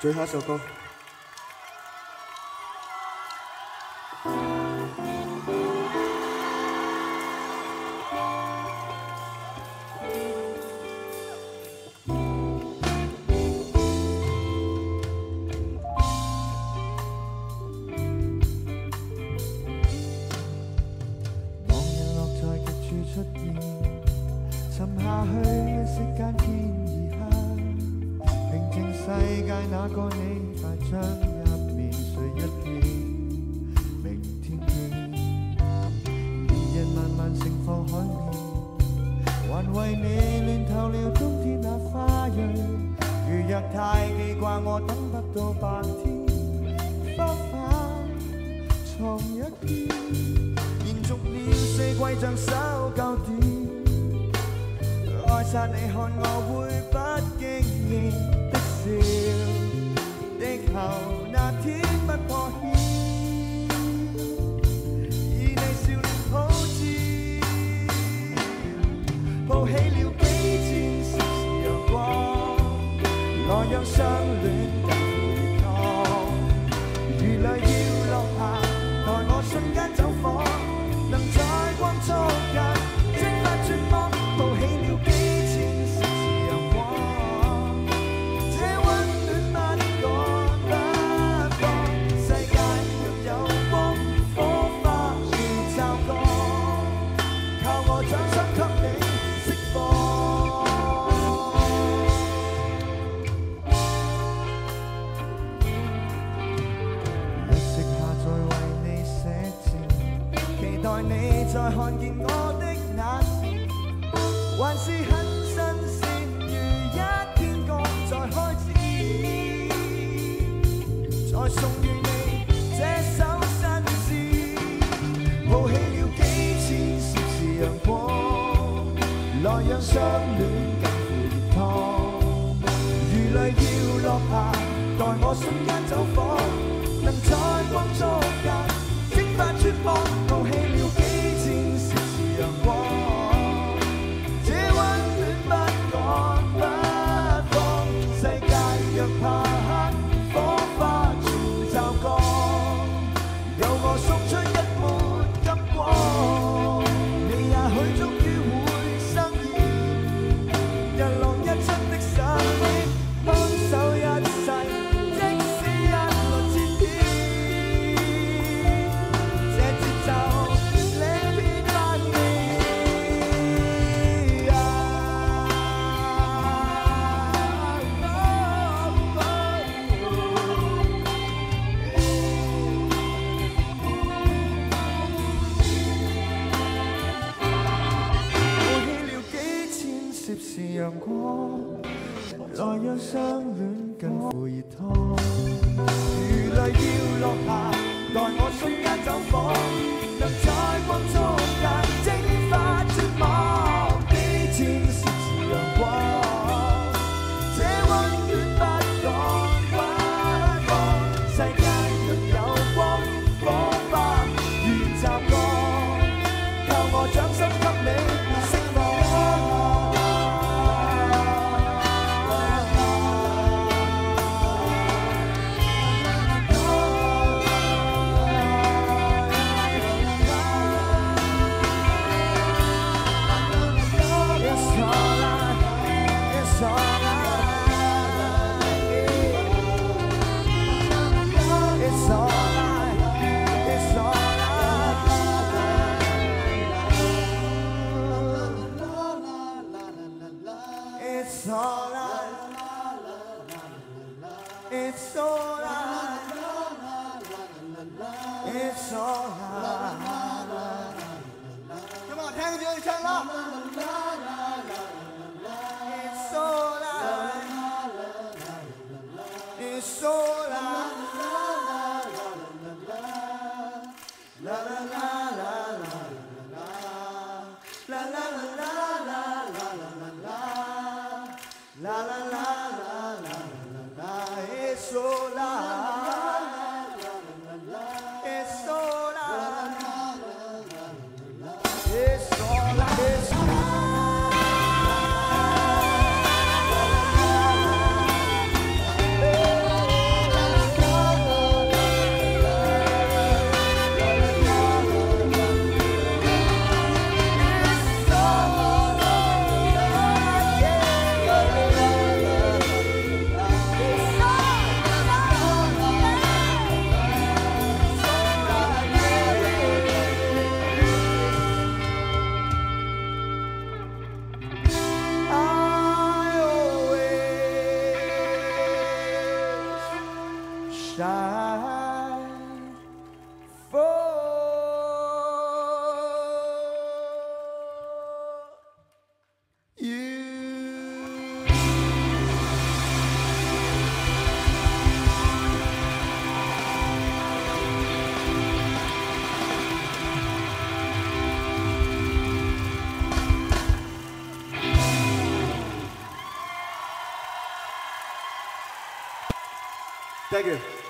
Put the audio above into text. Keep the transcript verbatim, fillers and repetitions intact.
最後一首歌。沉下去一息間天已黑，平靜世界那個你快將入眠，睡一片明天見。烈日慢慢盛放海面，還為你暖透了冬天那花蕊。如若太記掛我等不到白天，花瓣藏一邊，延續了四季像首舊調。愛煞你看我會不經意的笑，地球那天不破曉，以你笑臉普照，抱起了幾千攝氏陽光，來讓相戀近乎熱燙，如淚要落下，待我瞬間走訪，能在光速間蒸發絕望，抱起了幾你再看見我的那時，還是很新鮮如一天剛再開始，再送予你這首新詩，抱起了幾千攝氏陽光，來讓相戀近乎熱燙，如淚要落下，待我瞬間走訪，能在光速間蒸發絕望，抱起了幾千攝氏陽光，這溫暖不趕不慌，世界若怕黑，火花全驟降，有我送出一抹金光，你也許終於會生厭，日落日出的上演，看守一世。陽光，來讓相戀近乎熱燙，如淚要落下，待我瞬間走訪，能在光速間蒸發絕望，幾千攝氏陽光，這溫暖不趕不慌，世界若有光，火花如驟降，靠我掌心給你釋放。 shine for you. Thank you.